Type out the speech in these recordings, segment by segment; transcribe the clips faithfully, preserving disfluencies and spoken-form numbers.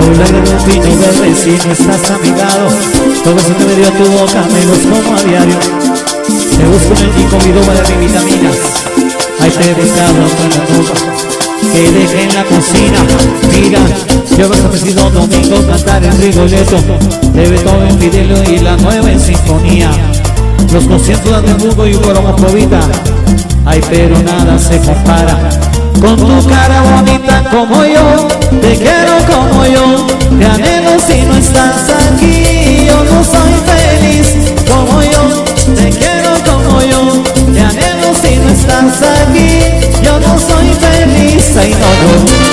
el aire de un pino verde si no estás a mi lado. Todo eso que me dio tu boca me los como a diario. Te busco en el Ginkgo biloba de mis vitaminas. Ahí te he buscado en la ropa que dejé en la cocina. Mira, yo he ofrecido domingo cantar en Rigoletto de Beethoven, Fidelio y la nueva en sinfonía. Los conciertos de Hamburgo y Goromofobita. Ay, pero nada se compara con tu cara bonita como yo. Te quiero como yo, te anhelo si no estás aquí. Yo no soy feliz como yo, te quiero como yo, te anhelo si no estás aquí. Yo no soy feliz, ay no, no.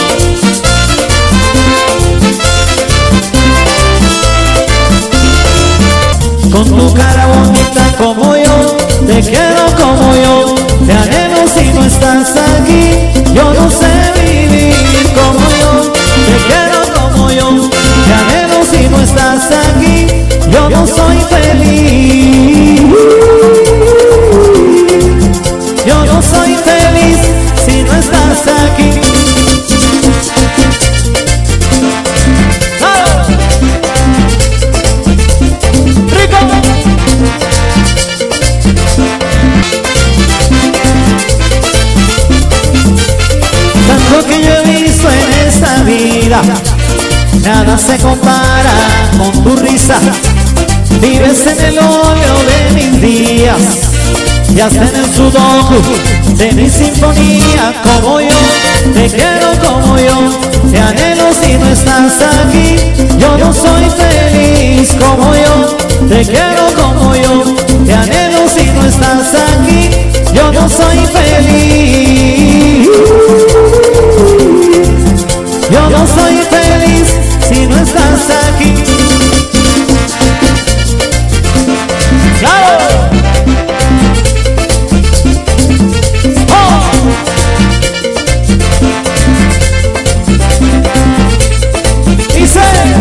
Con tu cara bonita como yo, te quiero como yo, te anhelo si no estás aquí. Yo no sé vivir como yo, te quiero como yo, te anhelo si no estás aquí. Yo no soy feliz, yo no soy feliz si no estás aquí. Tanto que yo he visto en esta vida, nada se compara con tu risa. Vives en el óleo de mis días y hasta en el sudor de mi sinfonía. Como yo, te quiero como yo, te anhelo si no estás aquí. Yo no soy feliz como yo, te quiero como yo, te anhelo si no estás aquí. Yo no soy feliz, yo no soy feliz si no estás aquí. ¡Claro! ¡Oh! Dice: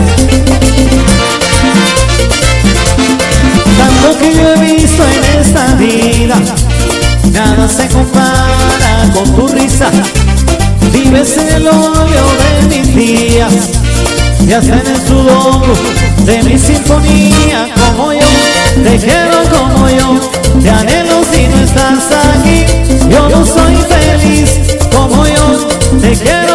tanto que yo he visto en esta vida, nada se compara con tu risa. Vives en el óleo de mis días y hasta en el sudor de mi sinfonía. Como yo, te quiero como yo, te anhelo si no estás aquí. Yo no soy feliz como yo, te quiero